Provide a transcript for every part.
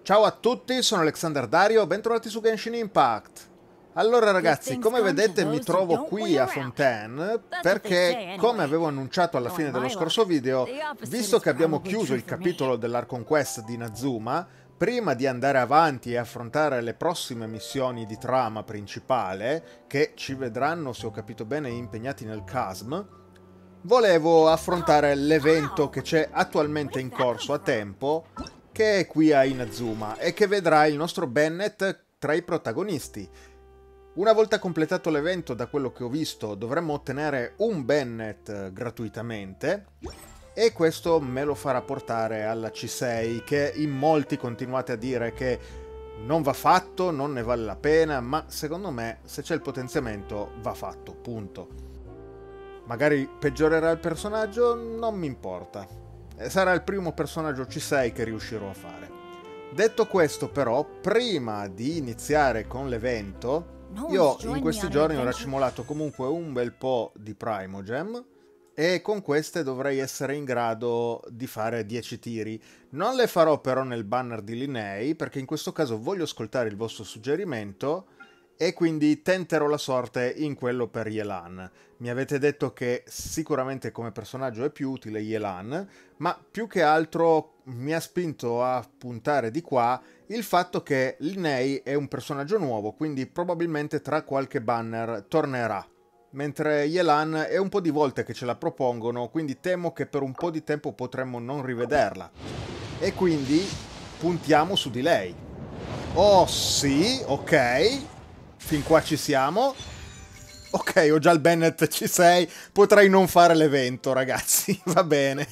Ciao a tutti, sono Alexander Dario, bentrovati su Genshin Impact. Allora ragazzi, come vedete mi trovo qui a Fontaine perché, come avevo annunciato alla fine dello scorso video, visto che abbiamo chiuso il capitolo dell'Archon Quest di Inazuma, prima di andare avanti e affrontare le prossime missioni di trama principale, che ci vedranno, se ho capito bene, impegnati nel Chasm, volevo affrontare l'evento che c'è attualmente in corso a tempo, che è qui a Inazuma e che vedrà il nostro Bennett tra i protagonisti. Una volta completato l'evento, da quello che ho visto, dovremmo ottenere un Bennett gratuitamente e questo me lo farà portare alla C6, che in molti continuate a dire che non va fatto, non ne vale la pena, ma secondo me se c'è il potenziamento va fatto, punto. Magari peggiorerà il personaggio, non mi importa. Sarà il primo personaggio C6 che riuscirò a fare. Detto questo però, prima di iniziare con l'evento, io in questi giorni ho racimolato comunque un bel po' di Primogem e con queste dovrei essere in grado di fare 10 tiri. Non le farò però nel banner di Linnei, perché in questo caso voglio ascoltare il vostro suggerimento e quindi tenterò la sorte in quello per Yelan. Mi avete detto che sicuramente come personaggio è più utile Yelan, ma più che altro mi ha spinto a puntare di qua il fatto che Linnei è un personaggio nuovo, quindi probabilmente tra qualche banner tornerà. Mentre Yelan è un po' di volte che ce la propongono, quindi temo che per un po' di tempo potremmo non rivederla. E quindi puntiamo su di lei. Oh sì, ok. Fin qua ci siamo. Ok, ho già il Bennett C6. Potrei non fare l'evento, ragazzi. Va bene.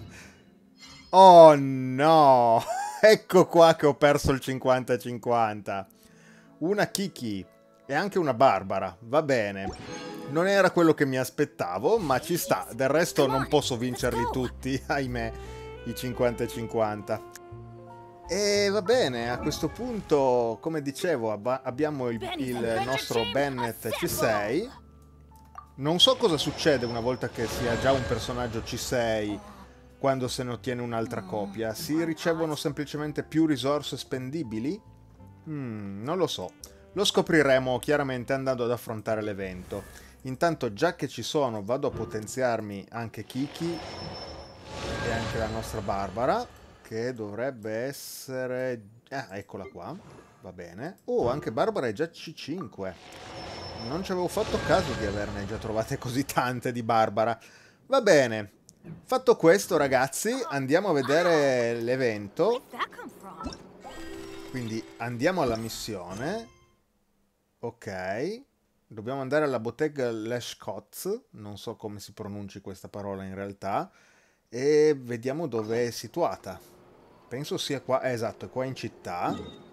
Oh no. Ecco qua che ho perso il 50-50. Una Kiki e anche una Barbara. Va bene. Non era quello che mi aspettavo, ma ci sta. Del resto non posso vincerli tutti, ahimè, i 50-50. E va bene, a questo punto, come dicevo, abbiamo il nostro Bennett C6. Non so cosa succede una volta che si ha già un personaggio C6 quando se ne ottiene un'altra copia. Si ricevono semplicemente più risorse spendibili? Non lo so. Lo scopriremo chiaramente andando ad affrontare l'evento. Intanto, già che ci sono, vado a potenziarmi anche Kiki e anche la nostra Barbara, che dovrebbe essere... Ah, eccola qua. Va bene. Oh, anche Barbara è già C5. Non ci avevo fatto caso di averne già trovate così tante di Barbara. Va bene. Fatto questo, ragazzi, andiamo a vedere l'evento. Quindi andiamo alla missione. Ok. Dobbiamo andare alla bottega Leshkotz. Non so come si pronunci questa parola in realtà. E vediamo dove è situata. Penso sia qua. Esatto, è qua in città.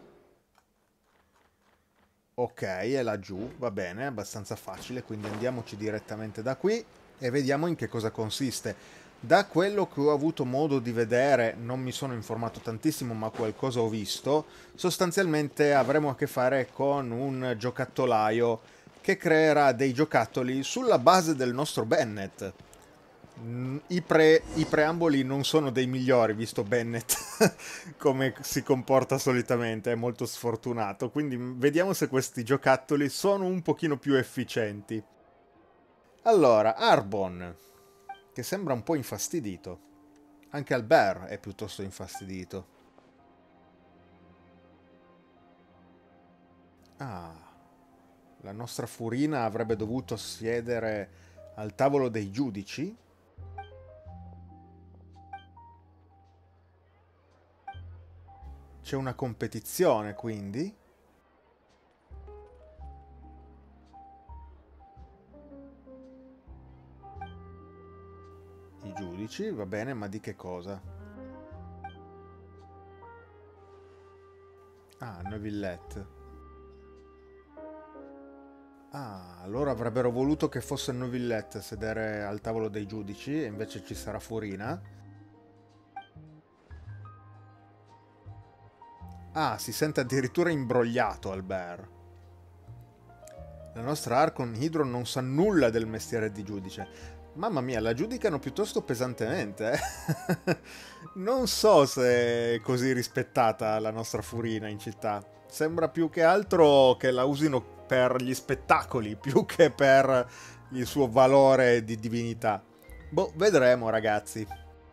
Ok, è laggiù, va bene, abbastanza facile, quindi andiamoci direttamente da qui e vediamo in che cosa consiste. Da quello che ho avuto modo di vedere, non mi sono informato tantissimo, ma qualcosa ho visto, sostanzialmente avremo a che fare con un giocattolaio che creerà dei giocattoli sulla base del nostro Bennett. I preamboli non sono dei migliori, visto Bennett come si comporta solitamente, è molto sfortunato, quindi vediamo se questi giocattoli sono un pochino più efficienti. Allora, Arbon, che sembra un po' infastidito. Anche Albert è piuttosto infastidito. Ah, la nostra Furina avrebbe dovuto siedere al tavolo dei giudici? C'è una competizione, quindi? I giudici, va bene, ma di che cosa? Ah, Neuvillette. Ah, allora avrebbero voluto che fosse Neuvillette a sedere al tavolo dei giudici e invece ci sarà Furina. Ah, si sente addirittura imbrogliato Albert. La nostra Archon Hydro non sa nulla del mestiere di giudice. Mamma mia, la giudicano piuttosto pesantemente, eh? Non so se è così rispettata la nostra Furina in città. Sembra più che altro che la usino per gli spettacoli, più che per il suo valore di divinità. Boh, vedremo, ragazzi.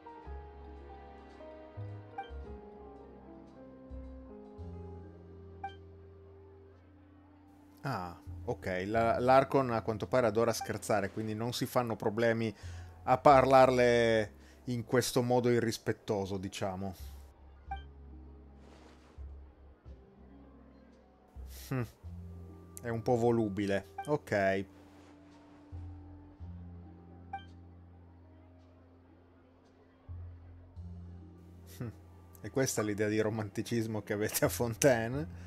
Ah, ok. L'Arcon a quanto pare adora scherzare, quindi non si fanno problemi a parlarle in questo modo irrispettoso, diciamo. Hm, è un po' volubile. Ok. E questa è l'idea di romanticismo che avete a Fontaine.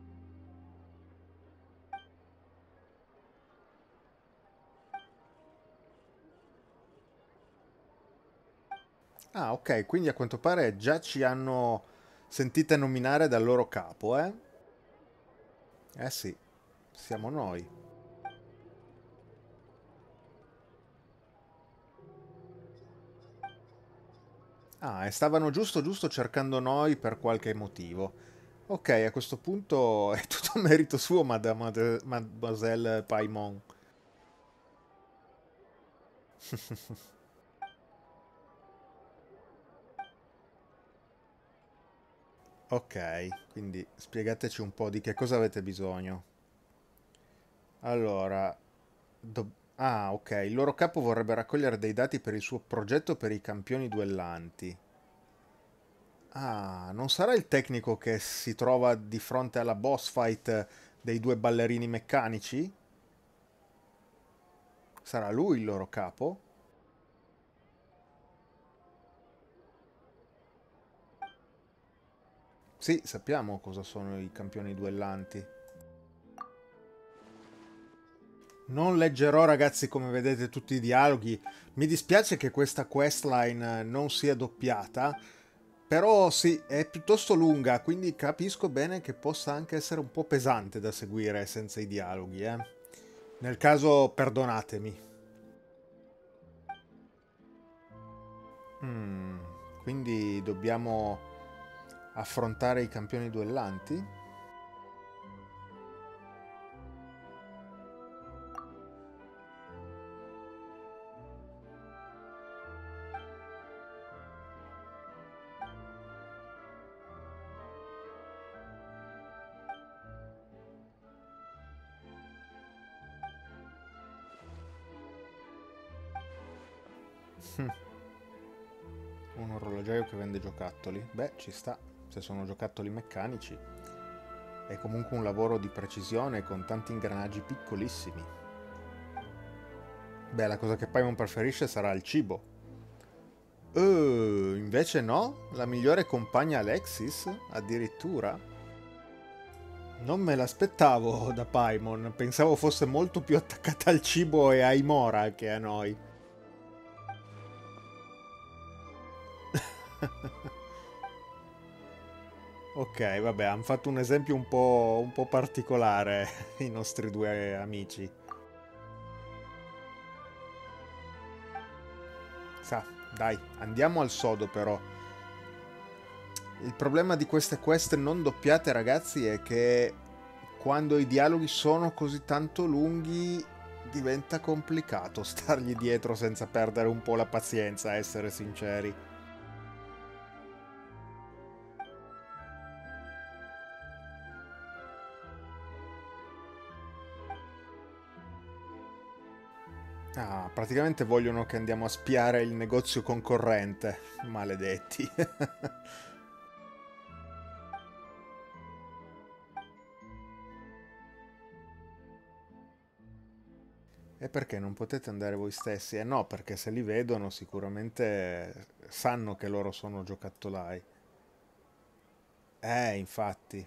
Ah, ok, quindi a quanto pare già ci hanno sentite nominare dal loro capo, eh? Eh sì, siamo noi. Ah, e stavano giusto cercando noi per qualche motivo. Ok, a questo punto è tutto merito suo, Mademoiselle Paimon. Ok, quindi spiegateci un po' di che cosa avete bisogno. Allora, ah, ok, il loro capo vorrebbe raccogliere dei dati per il suo progetto per i campioni duellanti. Ah, non sarà il tecnico che si trova di fronte alla boss fight dei due ballerini meccanici? Sarà lui il loro capo? Sì, sappiamo cosa sono i campioni duellanti. Non leggerò, ragazzi, come vedete, tutti i dialoghi. Mi dispiace che questa questline non sia doppiata, però sì, è piuttosto lunga, quindi capisco bene che possa anche essere un po' pesante da seguire senza i dialoghi, eh. Nel caso, perdonatemi. Mm, quindi dobbiamo affrontare i campioni duellanti? Un orologiaio che vende giocattoli? Beh, ci sta, se sono giocattoli meccanici. È comunque un lavoro di precisione con tanti ingranaggi piccolissimi. Beh, la cosa che Paimon preferisce sarà il cibo. Invece no? La migliore compagna Alexis? Addirittura? Non me l'aspettavo da Paimon, pensavo fosse molto più attaccata al cibo e ai Mora che a noi. Ok, vabbè, hanno fatto un esempio un po' particolare i nostri due amici. Sa, dai, andiamo al sodo però. Il problema di queste quest non doppiate, ragazzi, è che quando i dialoghi sono così tanto lunghi diventa complicato stargli dietro senza perdere un po' la pazienza, a essere sinceri. Ah, praticamente vogliono che andiamo a spiare il negozio concorrente. Maledetti. E perché non potete andare voi stessi? Eh no, perché se li vedono sicuramente sanno che loro sono giocattolai. Infatti.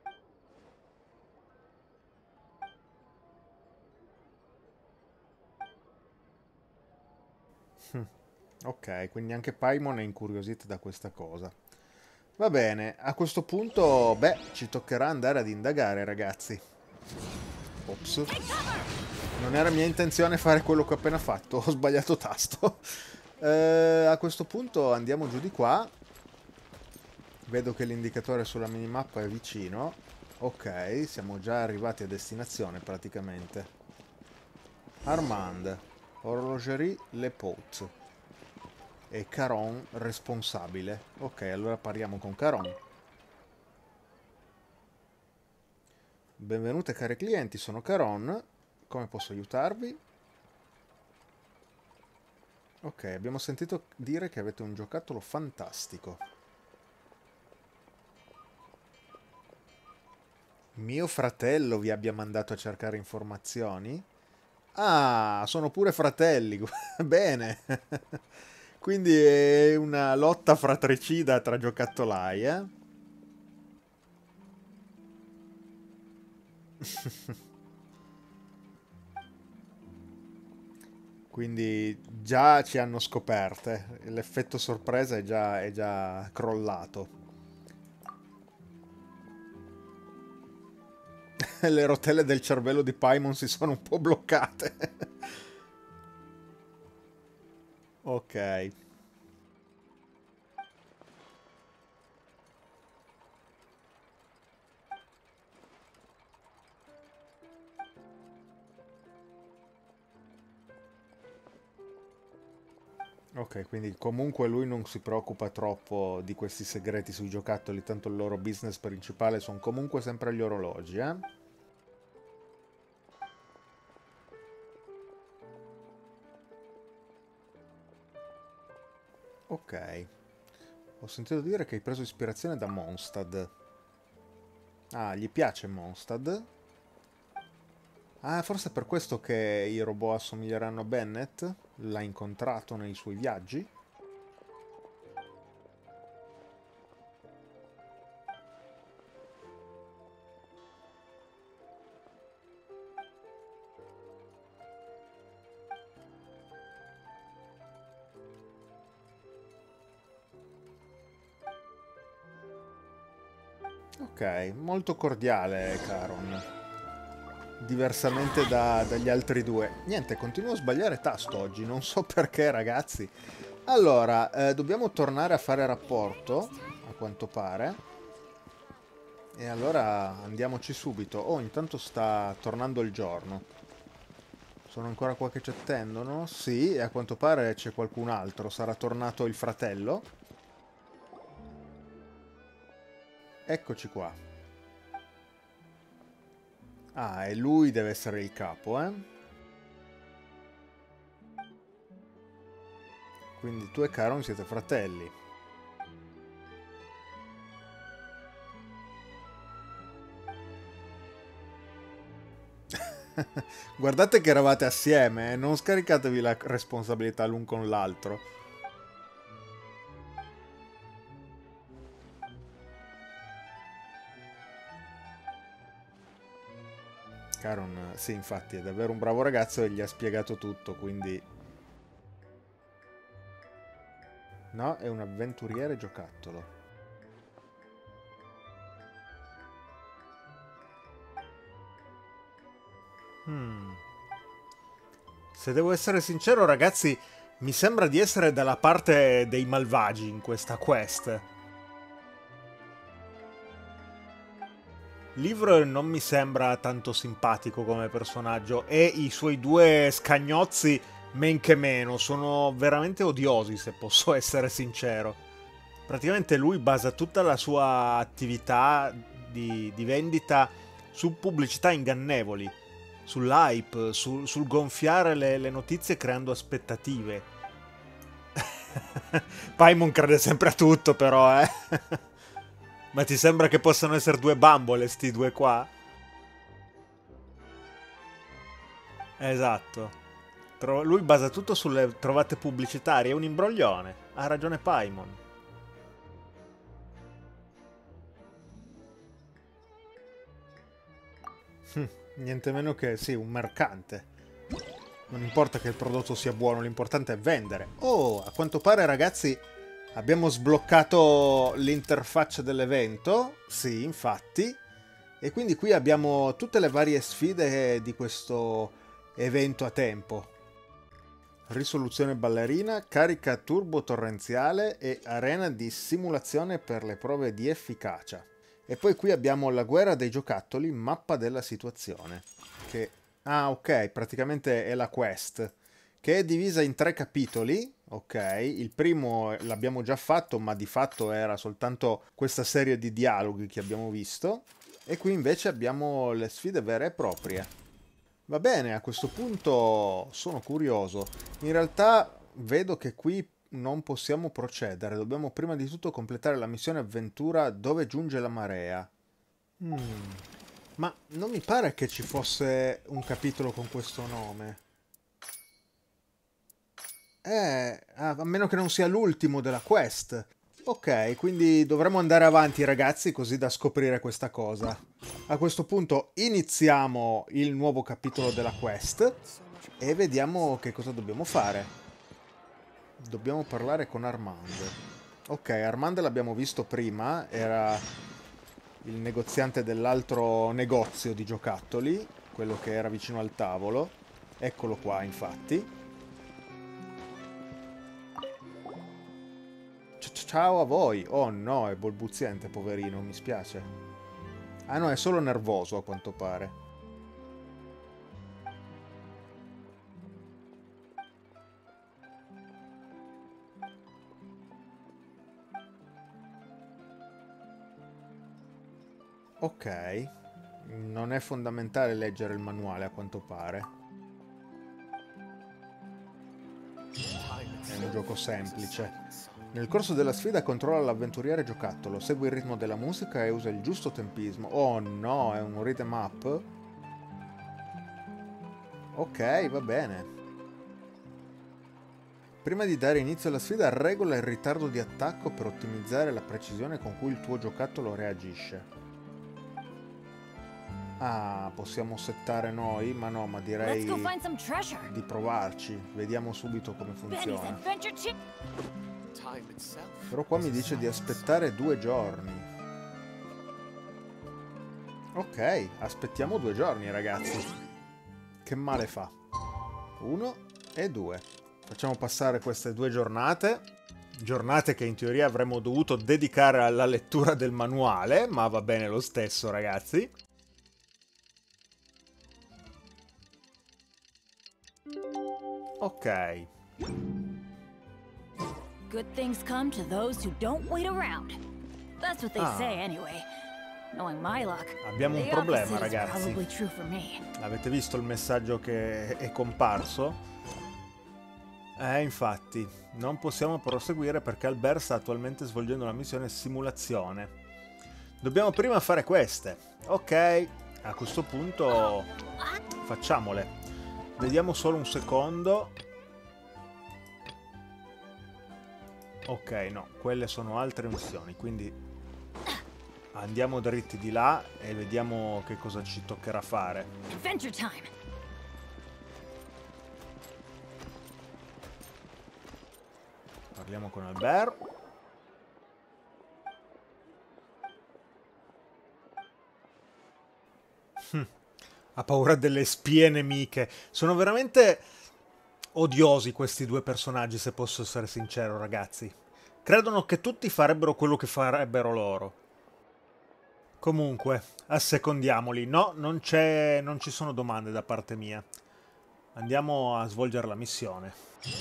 Ok, quindi anche Paimon è incuriosito da questa cosa. Va bene, a questo punto, beh, ci toccherà andare ad indagare, ragazzi. Ops. Non era mia intenzione fare quello che ho appena fatto, ho sbagliato tasto. A questo punto andiamo giù di qua. Vedo che l'indicatore sulla minimappa è vicino. Ok, siamo già arrivati a destinazione praticamente. Armand, Horlogerie Le Pot e Caron responsabile. Ok, allora parliamo con Caron. Benvenute cari clienti, sono Caron. Come posso aiutarvi? Ok, abbiamo sentito dire che avete un giocattolo fantastico. Mio fratello vi abbia mandato a cercare informazioni? Ah, sono pure fratelli. Bene. Quindi è una lotta fratricida tra giocattolai, eh? Quindi già ci hanno scoperte. L'effetto sorpresa è già crollato. Le rotelle del cervello di Paimon si sono un po' bloccate. Ok. Ok, quindi comunque lui non si preoccupa troppo di questi segreti sui giocattoli, tanto il loro business principale sono comunque sempre gli orologi, eh? Ok. Ho sentito dire che hai preso ispirazione da Mondstadt. Ah, gli piace Mondstadt? Ah, forse è per questo che i robot assomiglieranno a Bennett? L'ha incontrato nei suoi viaggi? Ok, molto cordiale, Caron. Diversamente dagli altri due. Niente, continuo a sbagliare tasto oggi, non so perché, ragazzi. Allora, dobbiamo tornare a fare rapporto, a quanto pare. E allora andiamoci subito. Oh, intanto sta tornando il giorno. Sono ancora qua che ci attendono? Sì, e a quanto pare c'è qualcun altro. Sarà tornato il fratello? Eccoci qua. Ah, e lui deve essere il capo, eh? Quindi tu e Caron siete fratelli. Guardate che eravate assieme, non scaricatevi la responsabilità l'un con l'altro. Caron, sì, infatti, è davvero un bravo ragazzo e gli ha spiegato tutto, quindi... No, è un avventuriere giocattolo. Hmm. Se devo essere sincero, ragazzi, mi sembra di essere dalla parte dei malvagi in questa quest. Livro non mi sembra tanto simpatico come personaggio e i suoi due scagnozzi, men che meno, sono veramente odiosi, se posso essere sincero. Praticamente lui basa tutta la sua attività di vendita su pubblicità ingannevoli, sull'hype, sul gonfiare le notizie creando aspettative. Paimon crede sempre a tutto, però, eh. Ma ti sembra che possano essere due bambole, sti due qua? Esatto. Lui basa tutto sulle trovate pubblicitarie, è un imbroglione. Ha ragione Paimon. Niente meno che, sì, un mercante. Non importa che il prodotto sia buono, l'importante è vendere. Oh, a quanto pare, ragazzi, abbiamo sbloccato l'interfaccia dell'evento. Sì, infatti. E quindi qui abbiamo tutte le varie sfide di questo evento a tempo. Risoluzione ballerina, carica turbo torrenziale e arena di simulazione per le prove di efficacia. E poi qui abbiamo la guerra dei giocattoli, mappa della situazione. Che... ah, ok, praticamente è la quest, che è divisa in 3 capitoli. Ok, il primo l'abbiamo già fatto, ma di fatto era soltanto questa serie di dialoghi che abbiamo visto. E qui invece abbiamo le sfide vere e proprie. Va bene, a questo punto sono curioso. In realtà vedo che qui non possiamo procedere. Dobbiamo prima di tutto completare la missione avventura dove giunge la marea. Ma non mi pare che ci fosse un capitolo con questo nome. A meno che non sia l'ultimo della quest. Ok, quindi dovremo andare avanti, ragazzi, così da scoprire questa cosa. A questo punto iniziamo il nuovo capitolo della quest e vediamo che cosa dobbiamo fare. Dobbiamo parlare con Armand. Ok, Armand l'abbiamo visto prima, era il negoziante dell'altro negozio di giocattoli, quello che era vicino al tavolo. Eccolo qua, infatti. Ciao a voi. Oh no, è balbuziente, poverino, mi spiace. Ah no, è solo nervoso a quanto pare. Ok. Non è fondamentale leggere il manuale a quanto pare. È un gioco semplice. Nel corso della sfida controlla l'avventuriere giocattolo, segue il ritmo della musica e usa il giusto tempismo. Oh no, è un rhythm up? Ok, va bene. Prima di dare inizio alla sfida, regola il ritardo di attacco per ottimizzare la precisione con cui il tuo giocattolo reagisce. Ah, possiamo settare noi? Ma no, ma direi di provarci. Vediamo subito come funziona. Però qua mi dice di aspettare 2 giorni. Ok, aspettiamo 2 giorni, ragazzi. Che male fa? 1 e 2. Facciamo passare queste 2 giornate. Giornate che in teoria avremmo dovuto dedicare alla lettura del manuale, ma va bene lo stesso, ragazzi. Ok. Good things come to those who don't wait around. That's what they say anyway. Knowing my luck, abbiamo un problema, the opposite is ragazzi. probably true for me. Avete visto il messaggio che è comparso? Infatti, non possiamo proseguire perché Albert sta attualmente svolgendo una missione simulazione. Dobbiamo prima fare queste. Ok, a questo punto facciamole. Vediamo solo un secondo. Ok, no, quelle sono altre missioni, quindi andiamo dritti di là e vediamo che cosa ci toccherà fare. Adventure time. Parliamo con Albert. Ha paura delle spie nemiche. Sono veramente odiosi questi 2 personaggi, se posso essere sincero, ragazzi. Credono che tutti farebbero quello che farebbero loro. Comunque, assecondiamoli. No, non ci sono domande da parte mia. Andiamo a svolgere la missione.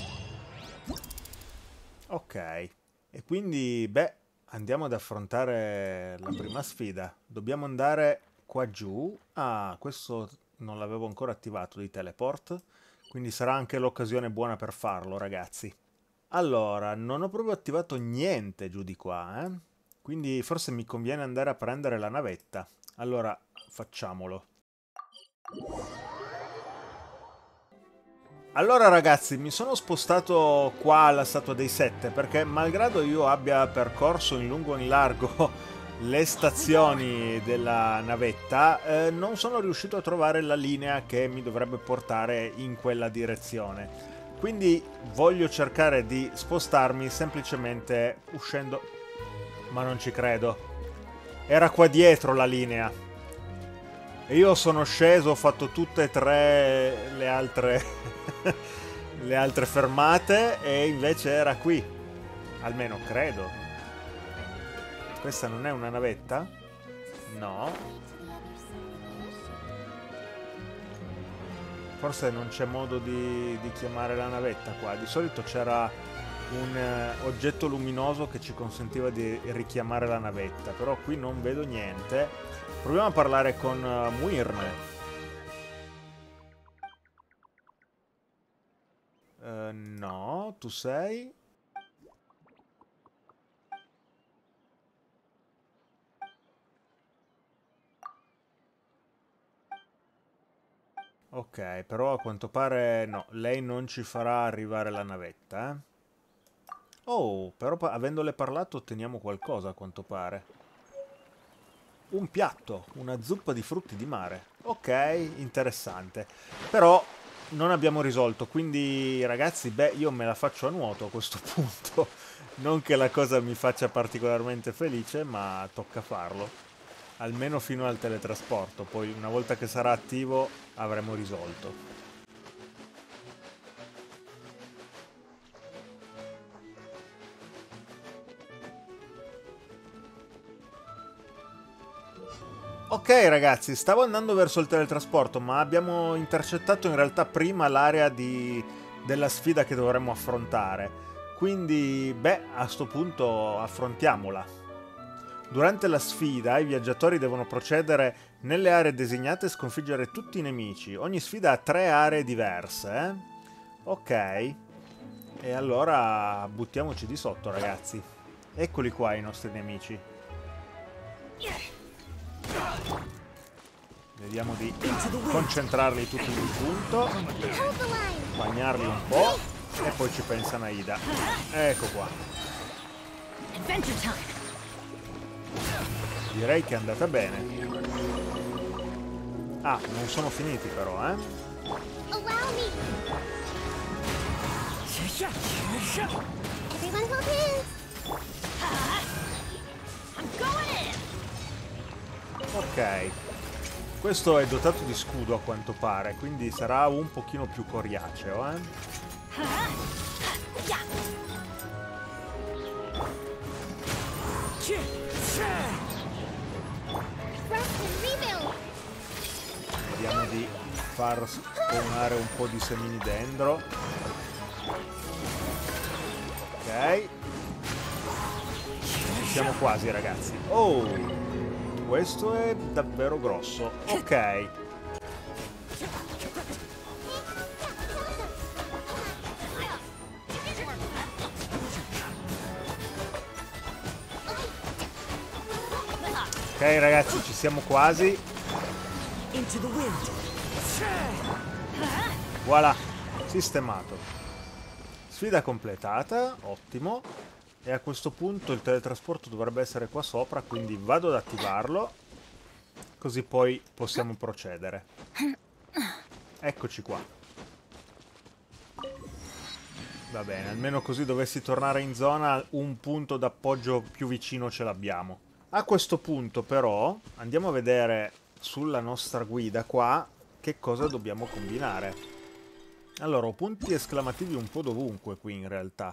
Ok. E quindi, beh, andiamo ad affrontare la prima sfida. Dobbiamo andare qua giù. Ah, questo non l'avevo ancora attivato di teleport. Quindi sarà anche l'occasione buona per farlo, ragazzi. Allora, non ho proprio attivato niente giù di qua, eh? Quindi forse mi conviene andare a prendere la navetta. Allora, facciamolo. Allora, ragazzi, mi sono spostato qua alla Statua dei Sette perché, malgrado io abbia percorso in lungo e in largo le stazioni della navetta, non sono riuscito a trovare la linea che mi dovrebbe portare in quella direzione. Quindi voglio cercare di spostarmi semplicemente uscendo... Ma non ci credo. Era qua dietro la linea. E io sono sceso, ho fatto tutte e tre le altre le altre fermate e invece era qui. Almeno credo. Questa non è una navetta? No. Forse non c'è modo di chiamare la navetta qua. Di solito c'era un oggetto luminoso che ci consentiva di richiamare la navetta, però qui non vedo niente. Proviamo a parlare con Muirne. No, tu sei? Ok, però a quanto pare no, lei non ci farà arrivare la navetta, eh? Oh, però avendole parlato otteniamo qualcosa a quanto pare. Un piatto, una zuppa di frutti di mare. Ok, interessante. Però non abbiamo risolto, quindi ragazzi, beh, io me la faccio a nuoto a questo punto. Non che la cosa mi faccia particolarmente felice, ma tocca farlo. Almeno fino al teletrasporto, poi una volta che sarà attivo avremo risolto. Ok ragazzi, stavo andando verso il teletrasporto, ma abbiamo intercettato in realtà prima l'area della sfida che dovremmo affrontare. Quindi, beh, a sto punto affrontiamola. Durante la sfida i viaggiatori devono procedere nelle aree designate e sconfiggere tutti i nemici. Ogni sfida ha 3 aree diverse, Ok. E allora buttiamoci di sotto ragazzi. Eccoli qua i nostri nemici. Vediamo di concentrarli tutti in un punto, bagnarli un po' e poi ci pensa Naida. Ecco qua. Direi che è andata bene. Ah, non sono finiti però, Ok. Questo è dotato di scudo a quanto pare, quindi sarà un pochino più coriaceo, Vediamo di far spawnare un po' di semini dentro. Ok. Siamo quasi ragazzi. Oh! Questo è davvero grosso. Ok. Ok ragazzi, ci siamo quasi. Voilà, sistemato. Sfida completata, ottimo. E a questo punto il teletrasporto dovrebbe essere qua sopra, quindi vado ad attivarlo, così poi possiamo procedere. Eccoci qua. Va bene, almeno così dovessi tornare in zona, un punto d'appoggio più vicino ce l'abbiamo. A questo punto però andiamo a vedere sulla nostra guida qua che cosa dobbiamo combinare. Allora, ho punti esclamativi un po' dovunque qui in realtà.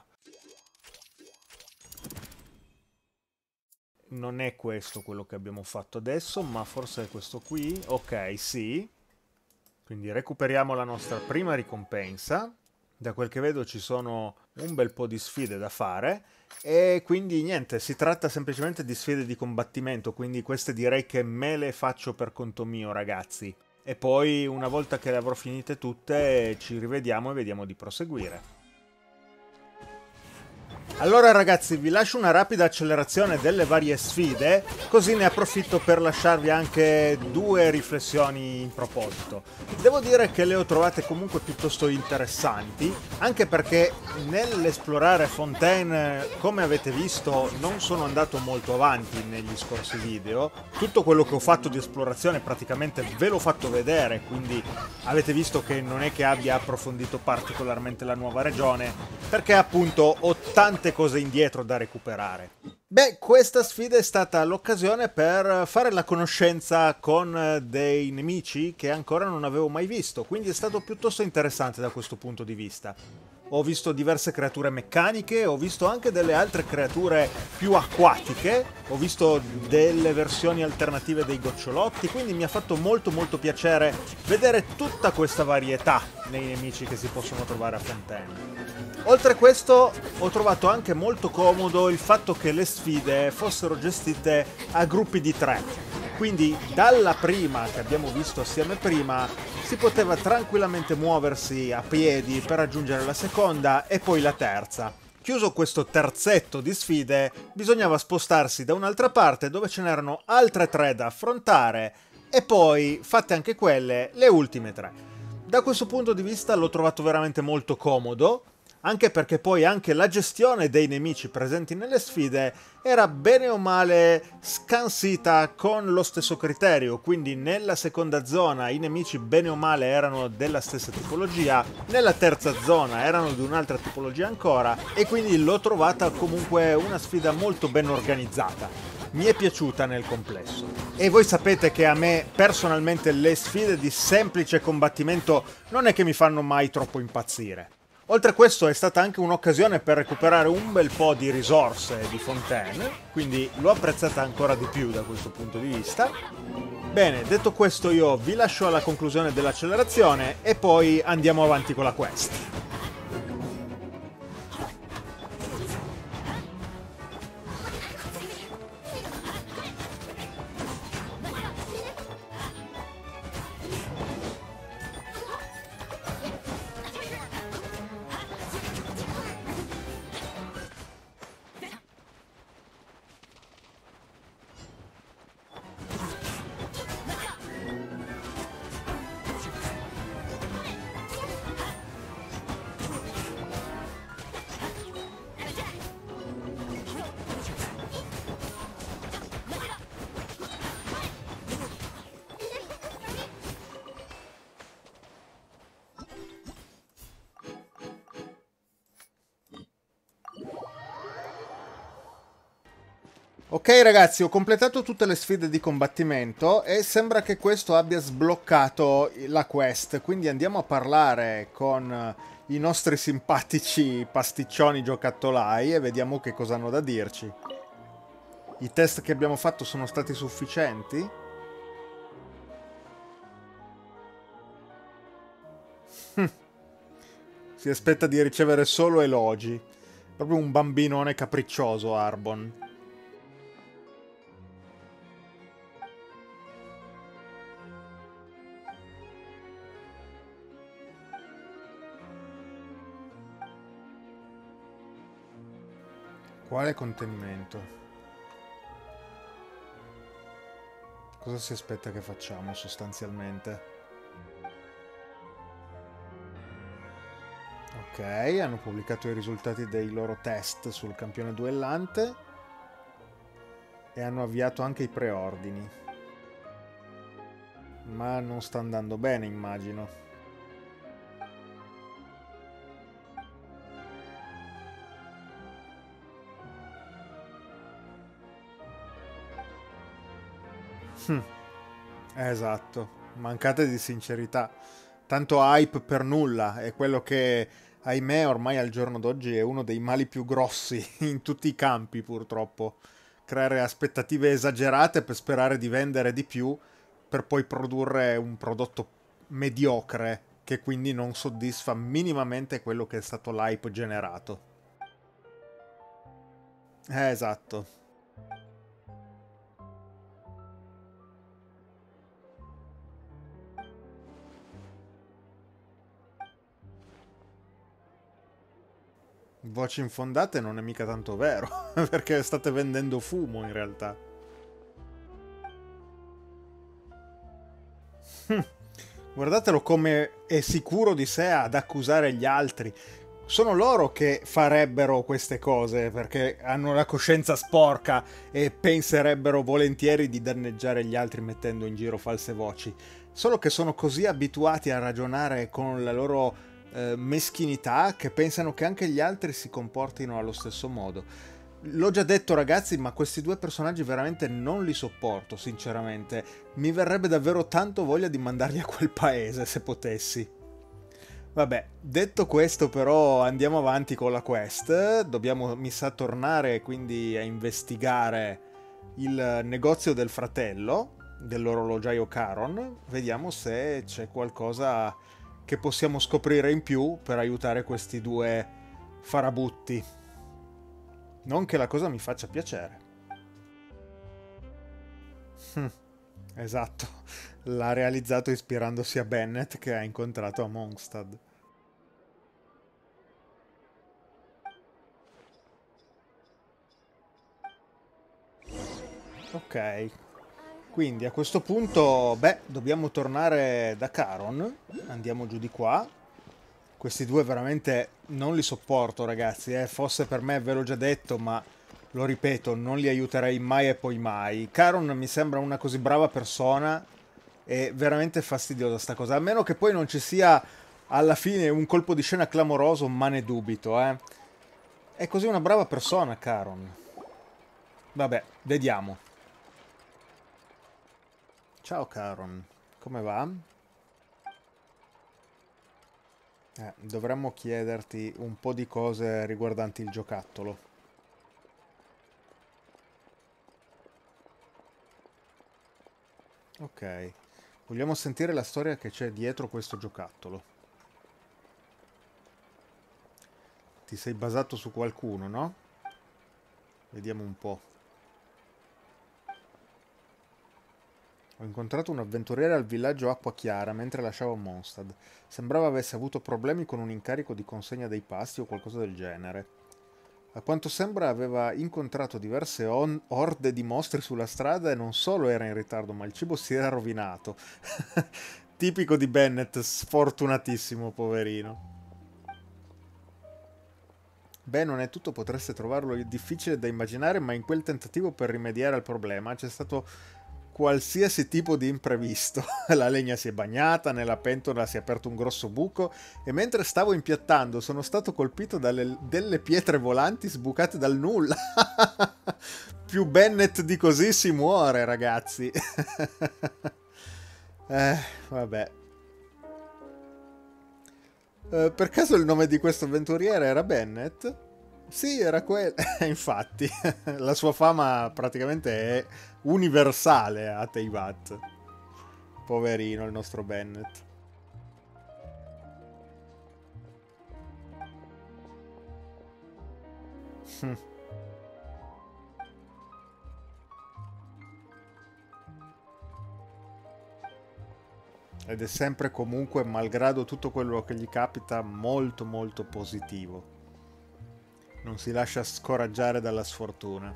Non è questo quello che abbiamo fatto adesso, ma forse è questo qui. Ok, sì. Quindi recuperiamo la nostra prima ricompensa. Da quel che vedo ci sono un bel po' di sfide da fare. E quindi niente, si tratta semplicemente di sfide di combattimento. Quindi queste direi che me le faccio per conto mio, ragazzi. E poi una volta che le avrò finite tutte ci rivediamo e vediamo di proseguire. Allora ragazzi, vi lascio una rapida accelerazione delle varie sfide, così ne approfitto per lasciarvi anche 2 riflessioni in proposito. Devo dire che le ho trovate comunque piuttosto interessanti, anche perché nell'esplorare Fontaine, come avete visto, non sono andato molto avanti negli scorsi video. Tutto quello che ho fatto di esplorazione praticamente ve l'ho fatto vedere, quindi avete visto che non è che abbia approfondito particolarmente la nuova regione, perché appunto ho tante cose indietro da recuperare. Beh, questa sfida è stata l'occasione per fare la conoscenza con dei nemici che ancora non avevo mai visto, quindi è stato piuttosto interessante da questo punto di vista. Ho visto diverse creature meccaniche, ho visto anche delle altre creature più acquatiche, ho visto delle versioni alternative dei gocciolotti, quindi mi ha fatto molto piacere vedere tutta questa varietà nei nemici che si possono trovare a Fontaine. Oltre a questo, ho trovato anche molto comodo il fatto che le sfide fossero gestite a gruppi di 3. Quindi dalla prima, che abbiamo visto assieme prima, si poteva tranquillamente muoversi a piedi per raggiungere la seconda e poi la terza. Chiuso questo terzetto di sfide, bisognava spostarsi da un'altra parte dove ce n'erano altre 3 da affrontare e poi, fatte anche quelle, le ultime 3. Da questo punto di vista l'ho trovato veramente molto comodo, anche perché poi anche la gestione dei nemici presenti nelle sfide era bene o male scansita con lo stesso criterio, quindi nella seconda zona i nemici bene o male erano della stessa tipologia, nella terza zona erano di un'altra tipologia ancora, e quindi l'ho trovata comunque una sfida molto ben organizzata. Mi è piaciuta nel complesso. E voi sapete che a me personalmente le sfide di semplice combattimento non è che mi fanno mai troppo impazzire. Oltre a questo è stata anche un'occasione per recuperare un bel po' di risorse di Fontaine, quindi l'ho apprezzata ancora di più da questo punto di vista. Bene, detto questo io vi lascio alla conclusione dell'accelerazione e poi andiamo avanti con la quest. Ok ragazzi, ho completato tutte le sfide di combattimento e sembra che questo abbia sbloccato la quest, quindi andiamo a parlare con i nostri simpatici pasticcioni giocattolai e vediamo che cosa hanno da dirci. I test che abbiamo fatto sono stati sufficienti? Si aspetta di ricevere solo elogi. Proprio un bambinone capriccioso, Arbon. Quale contenimento? Cosa si aspetta che facciamo sostanzialmente? Ok, hanno pubblicato i risultati dei loro test sul campione duellante e hanno avviato anche i preordini. Ma non sta andando bene, immagino. Esatto, mancate di sincerità. Tanto hype per nulla, è quello che, ahimè, ormai al giorno d'oggi è uno dei mali più grossi in tutti i campi, purtroppo. Creare aspettative esagerate per sperare di vendere di più, per poi produrre un prodotto mediocre, che quindi non soddisfa minimamente quello che è stato l'hype generato. Esatto. Voci infondate non è mica tanto vero, perché state vendendo fumo in realtà. Guardatelo come è sicuro di sé ad accusare gli altri. Sono loro che farebbero queste cose perché hanno la coscienza sporca e penserebbero volentieri di danneggiare gli altri mettendo in giro false voci. Solo che sono così abituati a ragionare con la loro meschinità che pensano che anche gli altri si comportino allo stesso modo. L'ho già detto ragazzi, ma questi due personaggi veramente non li sopporto, sinceramente. Mi verrebbe davvero tanto voglia di mandarli a quel paese, se potessi. Vabbè, detto questo però andiamo avanti con la quest. Dobbiamo, mi sa, tornare quindi a investigare il negozio del fratello, dell'orologiaio Caron. Vediamo se c'è qualcosa che possiamo scoprire in più per aiutare questi due farabutti. Non che la cosa mi faccia piacere. Esatto, l'ha realizzato ispirandosi a Bennett che ha incontrato a Mondstadt. Ok, quindi a questo punto, beh, dobbiamo tornare da Caron. Andiamo giù di qua. Questi due veramente non li sopporto, ragazzi. Fosse per me, ve l'ho già detto, ma lo ripeto, non li aiuterei mai e poi mai. Caron mi sembra una così brava persona. È veramente fastidiosa sta cosa. A meno che poi non ci sia alla fine un colpo di scena clamoroso, ma ne dubito, eh. È così una brava persona, Caron. Vabbè, vediamo. Ciao Caron, come va? Dovremmo chiederti un po' di cose riguardanti il giocattolo. Ok, vogliamo sentire la storia che c'è dietro questo giocattolo. Ti sei basato su qualcuno, no? Vediamo un po'. Ho incontrato un avventuriere al villaggio Acqua Chiara mentre lasciavo Mondstadt. Sembrava avesse avuto problemi con un incarico di consegna dei pasti o qualcosa del genere. A quanto sembra aveva incontrato diverse orde di mostri sulla strada e non solo era in ritardo, ma il cibo si era rovinato. Tipico di Bennett, sfortunatissimo, poverino. Beh, non è tutto, potreste trovarlo difficile da immaginare, ma in quel tentativo per rimediare al problema c'è stato qualsiasi tipo di imprevisto. La legna si è bagnata, nella pentola si è aperto un grosso buco e mentre stavo impiattando sono stato colpito delle pietre volanti sbucate dal nulla. Più Bennett di così si muore, ragazzi. Vabbè. Per caso il nome di questo avventuriere era Bennett? Sì, era quello. Infatti, la sua fama praticamente è universale a Teyvat. Poverino il nostro Bennett. Ed è sempre comunque, malgrado tutto quello che gli capita, molto molto positivo. Non si lascia scoraggiare dalla sfortuna.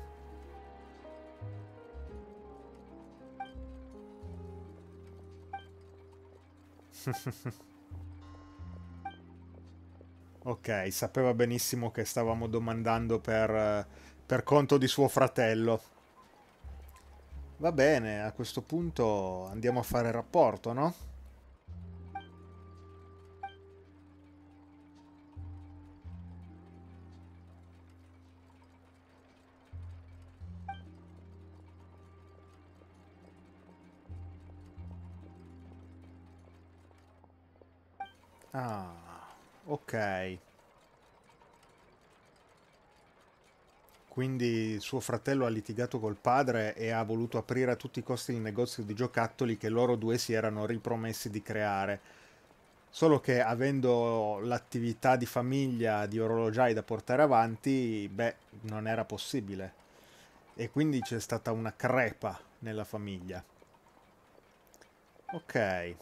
Ok, sapeva benissimo che stavamo domandando per conto di suo fratello. Va bene, a questo punto andiamo a fare rapporto, no? Ah, ok. Quindi suo fratello ha litigato col padre e ha voluto aprire a tutti i costi il negozio di giocattoli che loro due si erano ripromessi di creare. Solo che avendo l'attività di famiglia di orologiai da portare avanti, beh, non era possibile. E quindi c'è stata una crepa nella famiglia. Ok.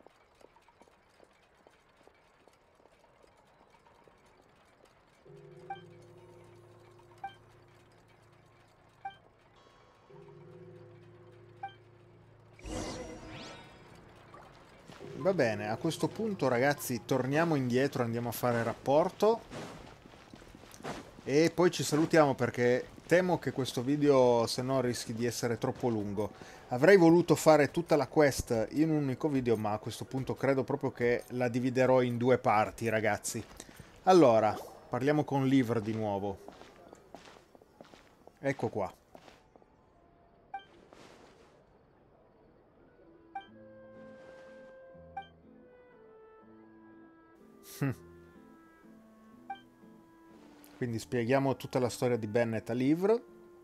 Va bene, a questo punto ragazzi torniamo indietro, andiamo a fare rapporto e poi ci salutiamo perché temo che questo video se no rischi di essere troppo lungo. Avrei voluto fare tutta la quest in un unico video, ma a questo punto credo proprio che la dividerò in due parti, ragazzi. Allora, parliamo con Livre di nuovo. Ecco qua. Quindi spieghiamo tutta la storia di Bennett a Livre.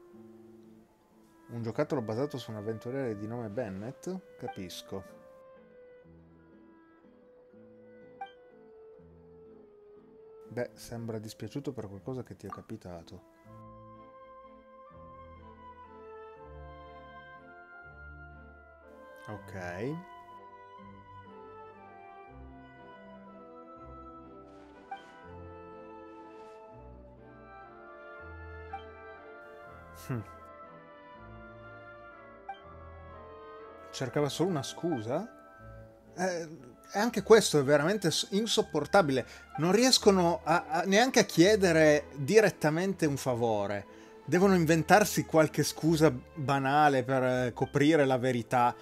Un giocattolo basato su un avventuriere di nome Bennett? Capisco. Beh, sembra dispiaciuto per qualcosa che ti è capitato. Ok. Cercava solo una scusa? E anche questo è veramente insopportabile. Non riescono neanche a chiedere direttamente un favore. Devono inventarsi qualche scusa banale per coprire la verità.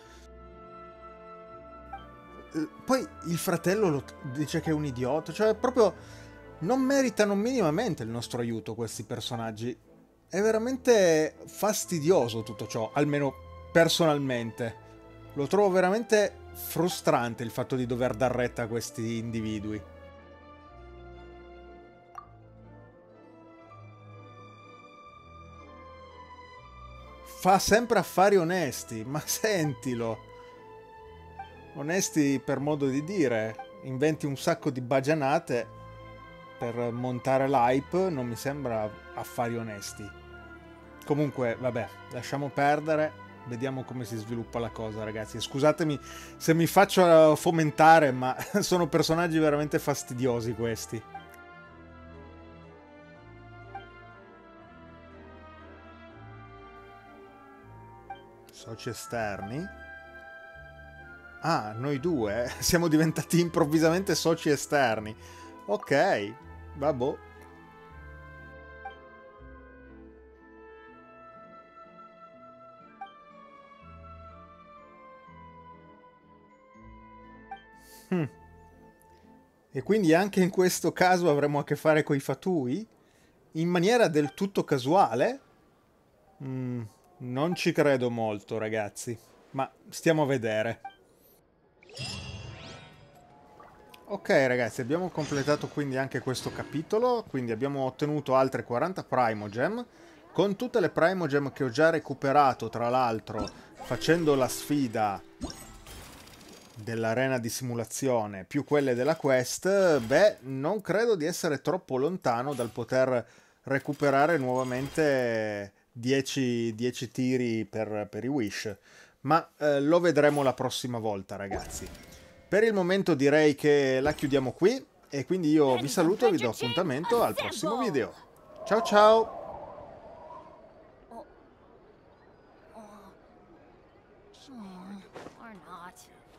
Poi il fratello dice che è un idiota. Cioè, proprio non meritano minimamente il nostro aiuto questi personaggi. È veramente fastidioso tutto ciò, almeno personalmente. Lo trovo veramente frustrante il fatto di dover dar retta a questi individui. Fa sempre affari onesti, ma sentilo. Onesti per modo di dire. Inventi un sacco di bagianate per montare l'hype, non mi sembra affari onesti. Comunque, vabbè, lasciamo perdere. Vediamo come si sviluppa la cosa, ragazzi. Scusatemi se mi faccio fomentare, ma sono personaggi veramente fastidiosi questi. Soci esterni? Ah, noi due siamo diventati improvvisamente soci esterni. Ok, vabbè. E quindi anche in questo caso avremo a che fare coi fatui? In maniera del tutto casuale? Non ci credo molto, ragazzi. Ma stiamo a vedere. Ok, ragazzi, abbiamo completato quindi anche questo capitolo. Quindi abbiamo ottenuto altre 40 Primogem. Con tutte le Primogem che ho già recuperato, tra l'altro, facendo la sfida dell'arena di simulazione più quelle della quest, beh, non credo di essere troppo lontano dal poter recuperare nuovamente 10 tiri per i Wish, ma lo vedremo la prossima volta, ragazzi. Per il momento direi che la chiudiamo qui e quindi io vi saluto e vi do appuntamento al prossimo video. Ciao ciao! Or not.